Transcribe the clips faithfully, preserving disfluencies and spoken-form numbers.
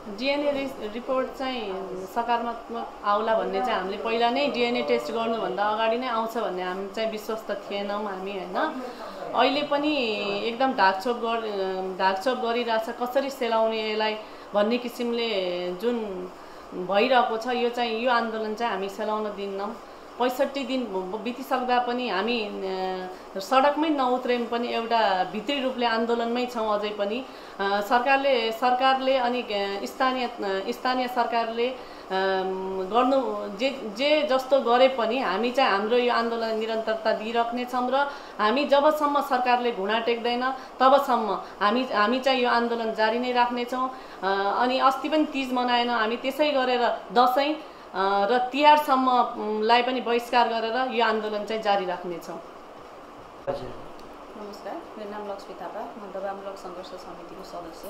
DNA report चाहिँ सकारात्मक आउला भन्ने चाहिँ हामीले पहिला नै डिएनए टेस्ट गर्नुभन्दा अगाडि नै आउँछ भन्ने हामी चाहिँ विश्वस्त थिएनौँ हामी हैन। अहिले पनि एकदम ढाकछोप गर ढाकछोप गरिरहेछ कसरी सेलाउने यसलाई भन्ने किसिमले जुन भइरहेको छ यो चाहिँ यो आन्दोलन चाहिँ हामी सेलाउन दिन्नौँ। पैँसठी दिन बितिसक्दा पनि हामी सडकमै नउत्रे पनि एउटा भित्री रूपले आन्दोलनमै छौँ। अझै पनि सरकारले सरकारले अनि स्थानीय स्थानीय सरकारले गर्नु जे जे जस्तो गरे पनि हामी चाहिँ हाम्रो यो आन्दोलन निरन्तरता दिइराख्नेछौँ र हामी जबसम्म सरकारले घुँडा टेक्दैन तबसम्म हामी हामी चाहिँ यो आन्दोलन जारी नै राख्नेछौँ। अनि अस्ति पनि तीज मनाएन हामी त्यसै गरेर दसैँ र तिहारसम्मलाई पनि बहिष्कार गरेर यो आन्दोलन चाहिँ जारी राख्नेछौँ। नमस्कार, मेरो नाम लक्ष्मी थापा, म दबामूलक सङ्घर्ष समितिको सदस्य।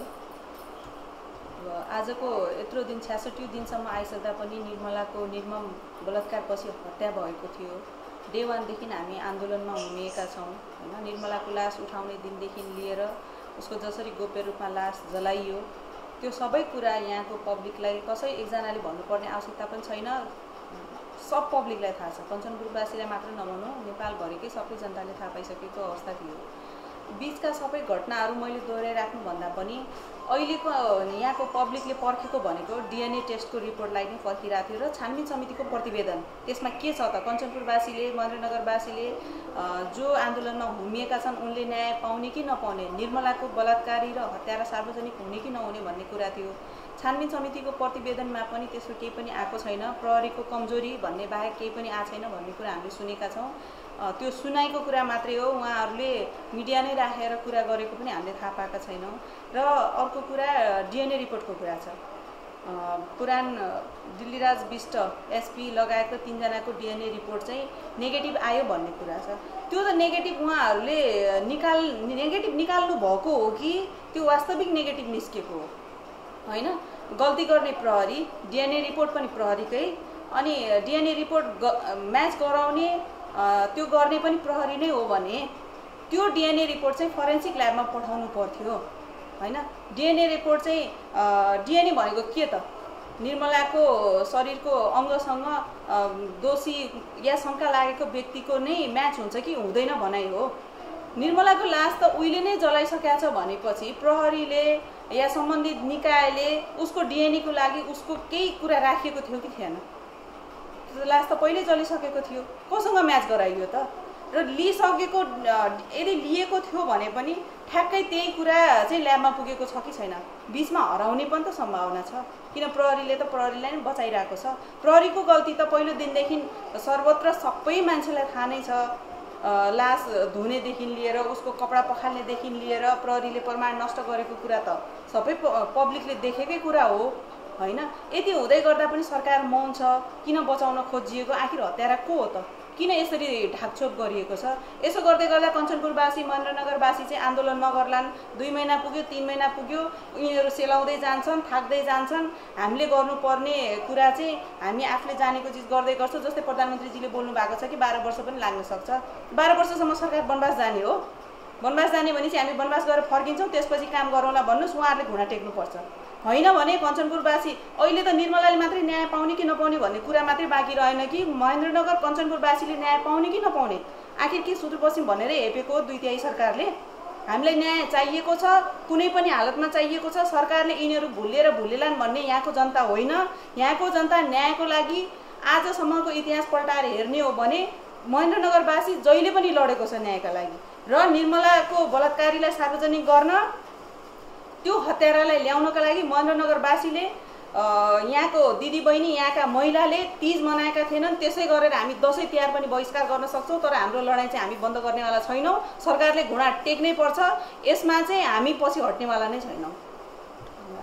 आजको यत्रो दिन छ्यासठी दिनसम्म आइसक्दा पनि निर्मलाको निर्मम बलात्कारपछि हत्या भएको थियो। डे वानदेखि हामी आन्दोलनमा हुमिएका छौँ हैन। निर्मलाको लास उठाउने दिनदेखि लिएर उसको जसरी गोप्य रूपमा लास जलाइयो त्यो सबै कुरा यहाँको पब्लिकलाई कसै एकजनाले भन्नुपर्ने आवश्यकता पनि छैन, सब पब्लिकलाई थाहा छ। कञ्चनपुरवासीलाई मात्र नभनौँ, नेपालभरिकै सबै जनताले थाहा पाइसकेको अवस्था थियो। बीचका सबै घटनाहरू मैले दोहोऱ्याइराख्नुभन्दा पनि अहिलेको यहाँको पब्लिकले पर्खेको भनेको डिएनए टेस्टको रिपोर्टलाई नै पर्खिरहेको थियो र छानबिन समितिको प्रतिवेदन त्यसमा के छ त। कञ्चनपुरवासीले महेन्द्रनगरवासीले जो आन्दोलनमा हुमिएका छन् उनले न्याय पाउने कि नपाउने, निर्मलाको बलात्कारी र हत्यारा सार्वजनिक हुने कि नहुने भन्ने कुरा थियो। छानबिन समितिको प्रतिवेदनमा पनि त्यसो केही पनि आएको छैन। प्रहरीको कमजोरी भन्ने बाहेक केही पनि आएको छैन भन्ने कुरा हामीले सुनेका छौँ। त्यो सुनाइको कुरा मात्रै हो, उहाँहरूले मिडिया नै राखेर कुरा गरेको पनि हामीले थाहा पाएका छैनौँ। र अर्को कुरा डिएनए रिपोर्टको कुरा छ। पुरान दिल्लीराज बिष्ट एसपी लगायतका तीनजनाको डिएनए रिपोर्ट चाहिँ नेगेटिभ आयो भन्ने कुरा छ। त्यो त नेगेटिभ उहाँहरूले निकाल नेगेटिभ निकाल्नु भएको हो कि त्यो वास्तविक नेगेटिभ निस्केको हो होइन। गल्ती गर्ने प्रहरी, डिएनए रिपोर्ट पनि प्रहरीकै, अनि डिएनए रिपोर्ट म्याच गराउने त्यो गर्ने पनि प्रहरी नै हो भने त्यो डिएनए रिपोर्ट चाहिँ फरेन्सिक ल्याबमा पठाउनु पर्थ्यो हैन। डिएनए रिपोर्ट चाहिँ डिएनए भनेको के त, निर्मलाको शरीरको अङ्गसँग दोषी या शङ्का लागेको व्यक्तिको नै म्याच हुन्छ कि हुँदैन भनाइ हो। निर्मलाको लास त उहिले नै जलाइसकेको छ भनेपछि प्रहरीले या सम्बन्धित निकायले उसको डिएनएको लागि उसको केही कुरा राखिएको थियो कि थिएन? लास त पहिल्यै जलिसकेको थियो, कोसँग म्याच गराइयो त? र लिइसकेको यदि लिएको थियो भने पनि ठ्याक्कै त्यही कुरा चाहिँ ल्याबमा पुगेको छ कि छैन? बिचमा हराउने पनि त सम्भावना छ, किन प्रहरीले त प्रहरीलाई नै बचाइरहेको छ। प्रहरीको गल्ती त पहिलो दिनदेखि सर्वत्र सबै मान्छेलाई थाहा नै छ। लास धुनेदेखि लिएर उसको कपडा पखाल्नेदेखि लिएर प्रहरीले प्रमाण नष्ट गरेको कुरा त सबै पब्लिकले देखेकै कुरा हो हैन। यति हुँदै गर्दा पनि सरकार मौन छ। किन बचाउन खोजिएको? आखिर हत्यारा को हो त? किन यसरी ढाकछोप गरिएको छ? यसो गर्दै गर्दा कञ्चनपुरवासी महेन्द्रनगरवासी चाहिँ आन्दोलन नगर्लान्। दुई महिना पुग्यो, तीन महिना पुग्यो, यिनीहरू सेलाउँदै जान्छन्, थाक्दै जान्छन्। हामीले गर्नुपर्ने कुरा चाहिँ हामी आफूले जानेको चिज गर्दै गर्छौँ। जस्तै प्रधानमन्त्रीजीले बोल्नु भएको छ कि बाह्र वर्ष पनि लाग्न सक्छ। बाह्र वर्षसम्म सरकार वनवास जाने हो। वनवास जाने भने चाहिँ हामी वनवास गरेर फर्किन्छौँ, त्यसपछि काम गरौँला भन्नुहोस्, उहाँहरूले घुँडा टेक्नुपर्छ होइन भने कञ्चनपुरवासी अहिले त निर्मलाले मात्रै न्याय पाउने कि नपाउने भन्ने कुरा मात्रै बाँकी रहेन कि महेन्द्रनगर कञ्चनपुरवासीले न्याय पाउने कि नपाउने? आखिर के सुदूरपश्चिम भनेर हेपेको दुई तिहाई सरकारले? हामीलाई न्याय चाहिएको छ, कुनै पनि हालतमा चाहिएको छ। सरकारले यिनीहरू भुलेर भुलेलान् भन्ने यहाँको जनता होइन। यहाँको जनता न्यायको लागि आजसम्मको इतिहास पल्टाएर हेर्ने हो भने महेन्द्रनगरवासी जहिले पनि लडेको छ न्यायका लागि। र निर्मलाको बलात्कारीलाई सार्वजनिक गर्न, त्यो हत्यारालाई ल्याउनका लागि महेन्द्रनगरवासीले यहाँको दिदीबहिनी यहाँका महिलाले तीज मनाएका थिएनन्। त्यसै गरेर हामी दसैँ तिहार पनि बहिष्कार गर्न सक्छौँ, तर हाम्रो लडाइँ चाहिँ हामी बन्द गर्नेवाला छैनौँ। सरकारले घुँडा टेक्नै पर्छ, यसमा चाहिँ हामी पछि हट्नेवाला नै छैनौँ।